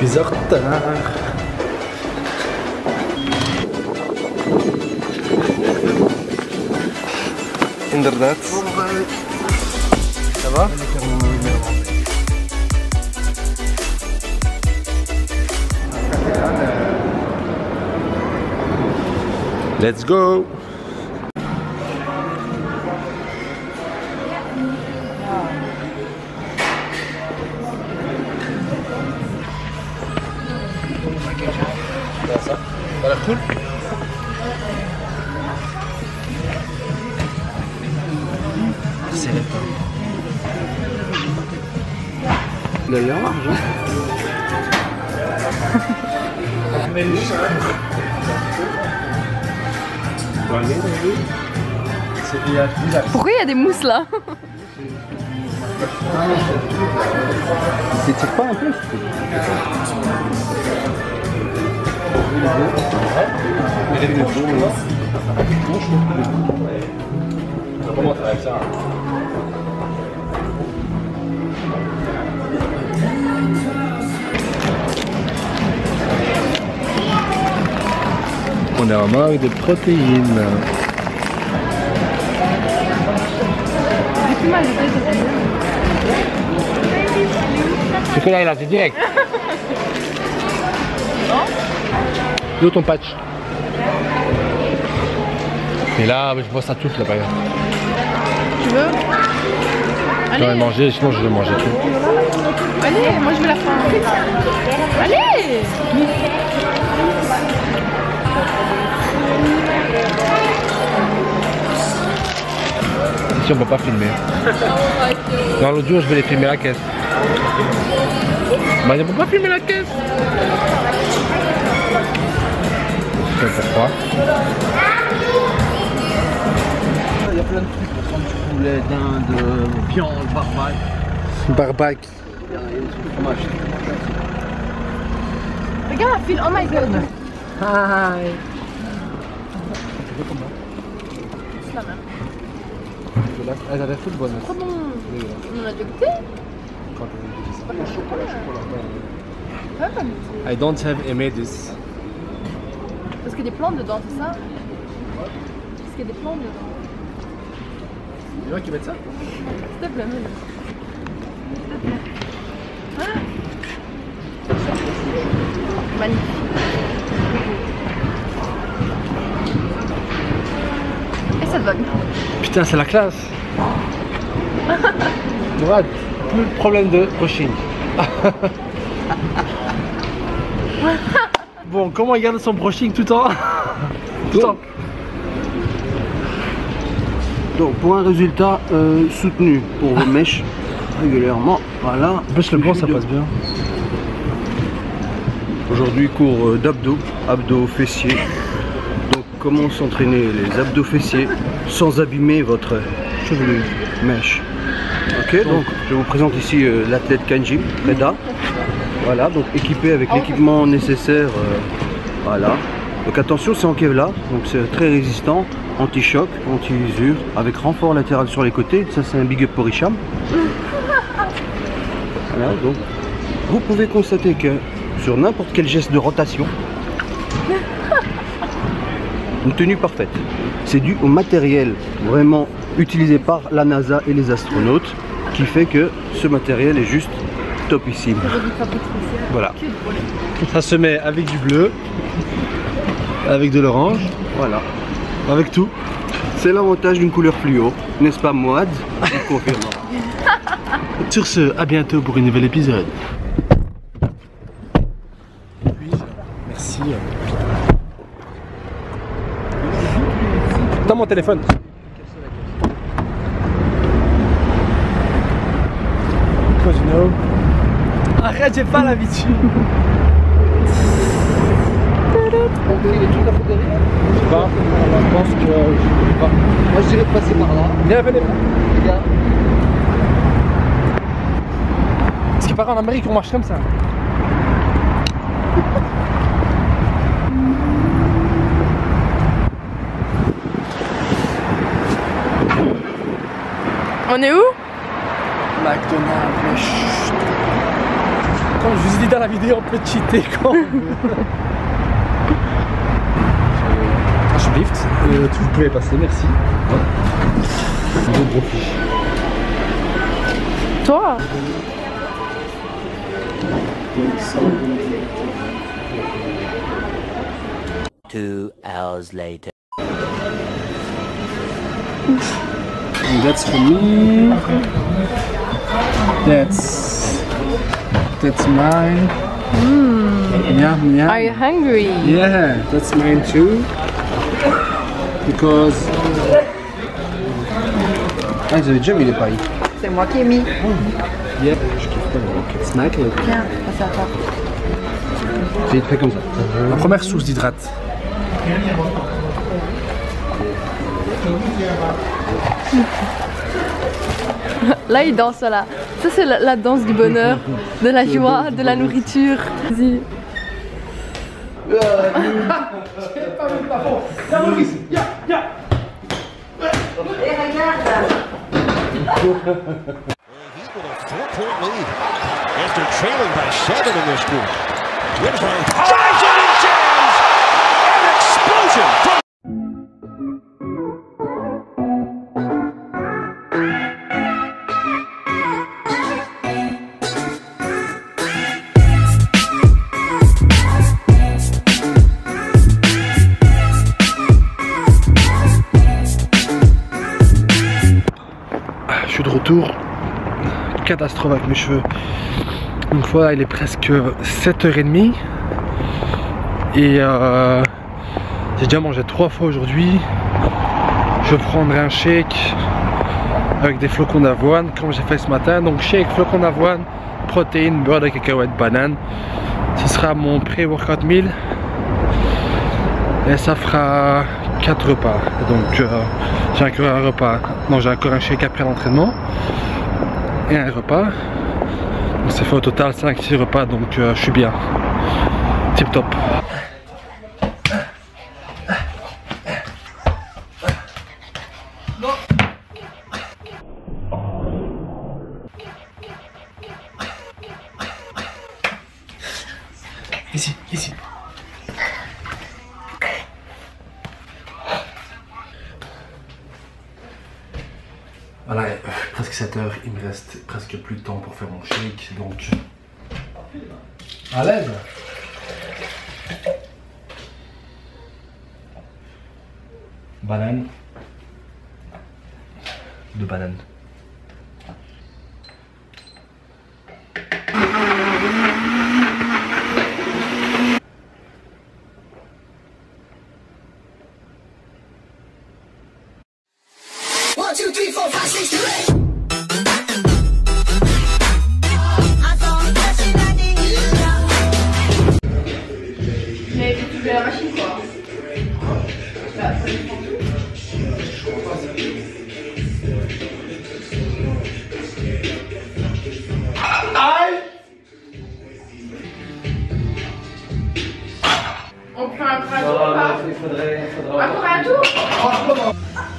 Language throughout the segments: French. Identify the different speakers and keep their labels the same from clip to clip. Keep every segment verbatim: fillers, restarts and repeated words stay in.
Speaker 1: suis en retard. Inderdaad. Ça va? Let's go! Ça a l'air cool. C'est le temps.
Speaker 2: Il a l'air large, hein.
Speaker 3: Pourquoi il y a des mousses là?
Speaker 2: C'est pas un peu.
Speaker 1: Comment tu avec ça? On est en manque de protéines. C'est que là, là, c'est direct. D'où ton patch? Et là, je vois ça tous là, par exemple.
Speaker 3: Tu veux?
Speaker 1: Je vais manger, sinon je vais manger tout.
Speaker 3: Allez, moi je veux la fin. Allez!
Speaker 1: Ici on peut pas filmer. Dans l'autre jour je vais les filmer la caisse. Bah on peut pas filmer la caisse. C'est pourquoi?
Speaker 2: Il y a plein de trucs pour prendre du poulet, dinde, viande, barbac.
Speaker 1: Barbac.
Speaker 2: Il y a des trucs qu'on m'achète.
Speaker 3: Regarde la file, oh my god!
Speaker 2: Hi!
Speaker 3: C'est la même.
Speaker 1: Elle a l'air toute bonne.
Speaker 3: Trop bon! On en a déjà goûté? Ouais, comme
Speaker 1: I don't have aimé this.
Speaker 3: parce qu'il y a des plantes dedans, c'est ça? Parce qu'il y a des plantes dedans.
Speaker 1: Il y en a qui mettent ça?
Speaker 3: S'il te plaît, mets-le. S'il te plaît. Ah. Magnifique. Et ça te va bien.
Speaker 1: Putain, c'est la classe. Mourad, plus de problème de brushing. Bon, comment il garde son brushing tout le temps? Tout le temps.
Speaker 2: Donc pour un résultat euh, soutenu pour vos mèches régulièrement, voilà.
Speaker 1: En plus le blanc ça passe bien.
Speaker 2: Aujourd'hui cours euh, d'abdos, abdos fessiers. Donc comment s'entraîner les abdos fessiers sans abîmer votre chevelure mèche. Ok, donc je vous présente ici euh, l'athlète Kanji Reda. Voilà, donc équipé avec l'équipement nécessaire. Euh, voilà. Donc attention, c'est en Kevlar, donc c'est très résistant, anti-choc, anti-usure, avec renfort latéral sur les côtés. Ça c'est un big up pour Hicham. Voilà, donc vous pouvez constater que sur n'importe quel geste de rotation, une tenue parfaite. C'est dû au matériel vraiment utilisé par la NASA et les astronautes qui fait que ce matériel est juste topissime. Voilà.
Speaker 1: Ça se met avec du bleu, avec de l'orange,
Speaker 2: Voilà.
Speaker 1: avec tout.
Speaker 2: C'est l'avantage d'une couleur fluo, n'est-ce pas Moad? Je confirme.
Speaker 1: Sur ce, à bientôt pour un nouvel épisode. Merci. Dans mon téléphone. Because you know. Arrête, j'ai pas l'habitude.
Speaker 2: On pris les trucs à foutre derrière?
Speaker 1: Je sais pas, je pense que je sais pas.
Speaker 2: Moi je dirais de passer par là.
Speaker 1: Viens, venez.
Speaker 2: Regarde.
Speaker 1: Parce qu'il paraît en Amérique on marche comme ça.
Speaker 3: On est où?
Speaker 2: McDonald's.
Speaker 4: Comme je vous ai dit dans la vidéo, on peut cheater quand on veut. Alsjeblieft, euh, vous pouvez passer, merci. Deux gros fiches.
Speaker 3: Toi?
Speaker 5: Two hours later.
Speaker 4: And that's for me. That's that's mine.
Speaker 3: Mm.
Speaker 4: Yeah, yeah.
Speaker 3: Are you hungry?
Speaker 4: Yeah, that's mine too. Because.
Speaker 2: Ah, ils avaient déjà mis les pailles.
Speaker 3: C'est moi qui ai mis.
Speaker 4: Yep, je kiffe pas le snack.
Speaker 3: Tiens, passe à toi.
Speaker 2: C'est fait comme ça.
Speaker 4: La première source d'hydrate.
Speaker 3: Là, il danse là. Ça, c'est la, la danse du bonheur, de la joie, de la nourriture. Vas-y.
Speaker 6: Four-point lead after trailing by seven in this group. Winslow drives it and jams! An explosion from
Speaker 1: Je suis de retour. Catastrophe avec mes cheveux. Donc voilà, il est presque sept heures trente et euh, j'ai déjà mangé trois fois aujourd'hui. Je prendrai un shake avec des flocons d'avoine comme j'ai fait ce matin. Donc shake, flocons d'avoine, protéines, beurre de cacahuète, banane. Ce sera mon pré-workout meal et ça fera quatre repas. Donc euh, j'ai encore un repas, non j'ai encore un shake après l'entraînement et un repas. Donc ça fait au total cinq six repas, donc euh, je suis bien. Tip top.
Speaker 4: Ici, ici.
Speaker 1: Voilà, euh, presque sept heures, il me reste presque plus de temps pour faire mon shake, donc à l'aise. Banane. Deux bananes.
Speaker 7: One, two, three, four, five, six, seven, eight.
Speaker 3: Mais tu fais la machine quoi. On prend un tour ou pas?
Speaker 2: Il faudrait, il faudrait...
Speaker 3: Encore un tour?
Speaker 2: Franchement,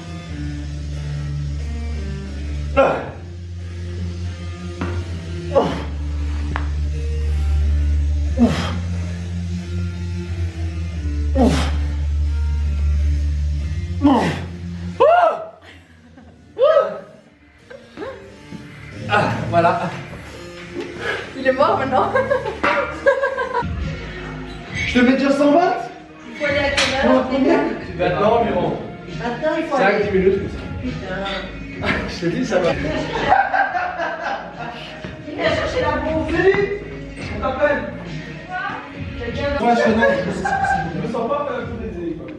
Speaker 4: Ah, voilà.
Speaker 3: Il est mort maintenant.
Speaker 2: je te mets déjà cent vingt.
Speaker 3: Il faut aller à quelle heure?
Speaker 4: Maintenant environ
Speaker 3: Maintenant il faut
Speaker 4: cinq
Speaker 3: aller.
Speaker 4: dix minutes comme ça.
Speaker 3: Putain.
Speaker 4: Je te dis, ça va.
Speaker 3: Il vient chercher la bombe.
Speaker 2: On t'appelle.
Speaker 3: Quelqu'un
Speaker 2: Moi, je fais non.
Speaker 4: Je me sens pas faire tous les délits, quoi.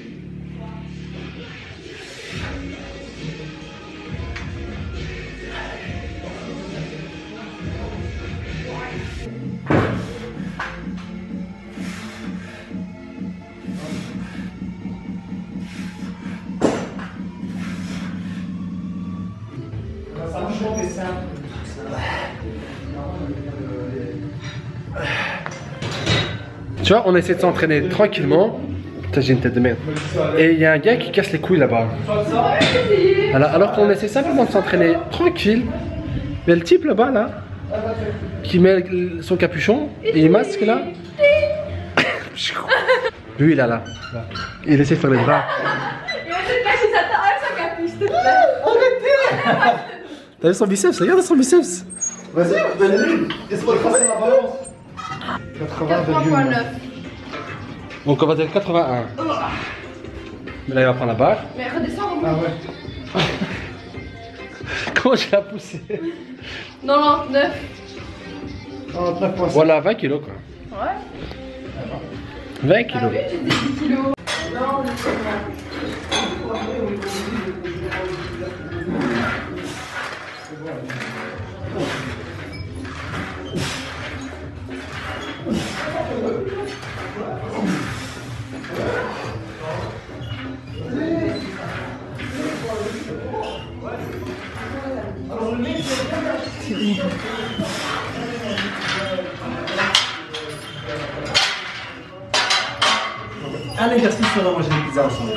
Speaker 1: Tu vois, on essaie de s'entraîner tranquillement. Putain, j'ai une tête de merde. Et il y a un gars qui casse les couilles là-bas. Alors, alors qu'on essaie simplement de s'entraîner tranquille. Mais le type là-bas, là, qui met son capuchon et il masque là. Lui, il est là. là. Il essaie de faire les bras.
Speaker 3: Il va te cacher sa capuche, s'il te plaît. Arrêtez.
Speaker 1: T'as vu son biceps? Regarde son biceps.
Speaker 2: Vas-y, donne-lui. Laisse-moi tracer la balance.
Speaker 3: quatre-vingts virgule neuf.
Speaker 1: Donc on va dire quatre-vingt-un. Mais là il va prendre la barre.
Speaker 3: Mais redescends.
Speaker 1: Ah ouais. Comment je l'ai poussé?
Speaker 3: quatre-vingt-dix-neuf.
Speaker 1: Voilà, vingt kilos quoi.
Speaker 3: Ouais.
Speaker 1: vingt kilos.
Speaker 3: Ah oui, j'ai des dix kilos. Non,
Speaker 4: Un exercice, on va manger des pizzas ensemble.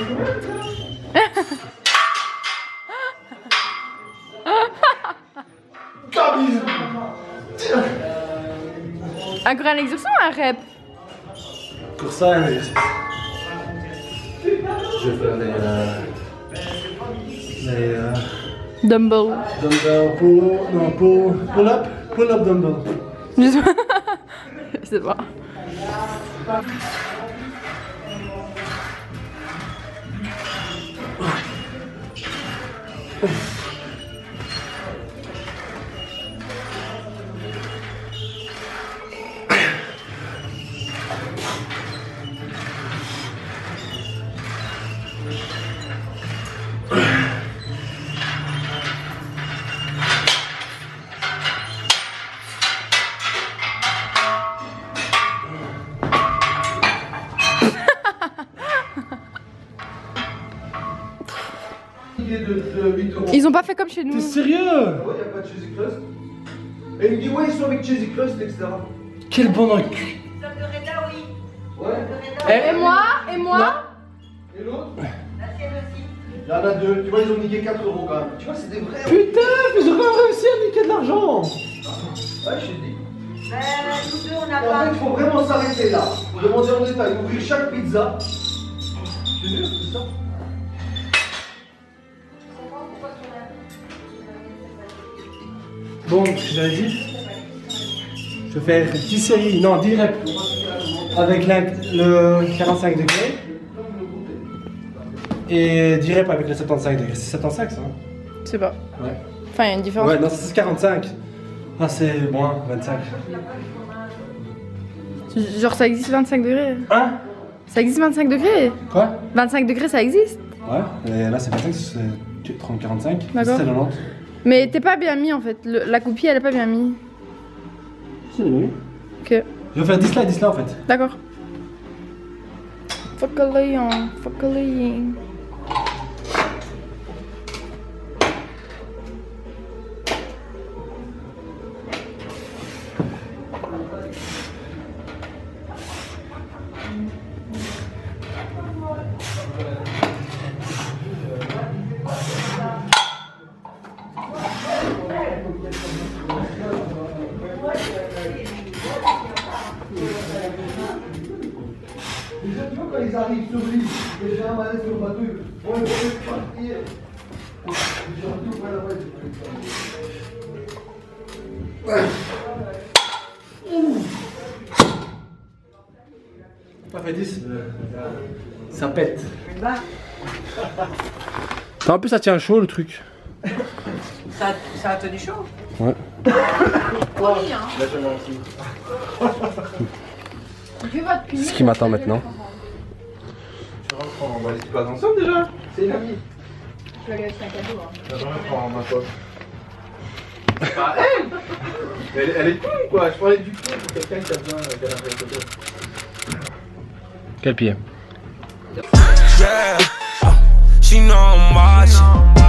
Speaker 3: Encore un exercice ou un rep?
Speaker 4: Pour ça, un exercice. Je vais faire les... Euh, les... Euh,
Speaker 3: Dumbbell.
Speaker 4: dumbbell, pull, non, pull, pull up, pull up dumbbell.
Speaker 3: Je sais pas. Je sais pas. Ils ont pas fait comme chez nous.
Speaker 1: T'es sérieux?
Speaker 2: Ouais, y'a pas de cheesy crust. Et il me dit, ouais, ils sont avec cheesy crust, et cetera.
Speaker 1: Quel bon enculé.
Speaker 2: Ouais.
Speaker 3: Et moi? Et moi?
Speaker 2: Et l'autre? Il y en a deux. Tu vois, ils ont niqué quatre euros quand même. Tu vois, c'est des vrais.
Speaker 1: Putain, mais j'ai quand même réussi à niquer de l'argent.
Speaker 2: Ouais, je t'ai dit.
Speaker 8: Ben, nous deux, on n'a
Speaker 2: En
Speaker 8: pas.
Speaker 2: fait, il faut vraiment s'arrêter là. Faut demander en détail, ouvrir chaque pizza. Je te jure, c'est ça.
Speaker 1: Bon, j'avais dit. Je vais faire dix séries, non dix reps. Avec la, le quarante-cinq degrés. Et dix reps avec le soixante-quinze degrés. C'est soixante-quinze ça?
Speaker 3: Je sais pas.
Speaker 1: Ouais.
Speaker 3: Enfin, il y a une différence.
Speaker 1: Ouais, non, c'est quarante-cinq. Ah, c'est moins vingt-cinq.
Speaker 3: Genre, ça existe vingt-cinq degrés?
Speaker 1: Hein?
Speaker 3: Ça existe vingt-cinq degrés?
Speaker 1: Quoi?
Speaker 3: vingt-cinq degrés, ça existe?
Speaker 1: Ouais, et là c'est vingt-cinq, c'est trente quarante-cinq.
Speaker 3: D'accord.
Speaker 1: C'est quatre-vingt-dix.
Speaker 3: Mais t'es pas bien mis en fait. Le- la copie, elle est pas bien mis.
Speaker 1: C'est oui.
Speaker 3: Ok.
Speaker 1: Je vais faire dix là et dix là en fait.
Speaker 3: D'accord. Fuck a lion, fuck a lion.
Speaker 2: Déjà, tu vois, quand ils arrivent sur l'île, déjà un malaise sur le bateau, bon, ils vont partir. Déjà, tout près là-bas,
Speaker 1: Pas fait dix. Ça pète. En plus ça tient chaud le truc.
Speaker 8: Ça, ça a tenu chaud.
Speaker 1: Ouais. C'est ce qui m'attend maintenant.
Speaker 2: On va aller se passer ensemble déjà. C'est une amie.
Speaker 3: Je vais gâcher un cadeau. Hein.
Speaker 2: J'attends même prendre ma poche. Bah, elle elle, elle est cool quoi. Je parlais du coup pour quelqu'un qui a besoin qu'elle a fait une photo.
Speaker 1: Quel pied?
Speaker 9: Yeah, she know I'm watching.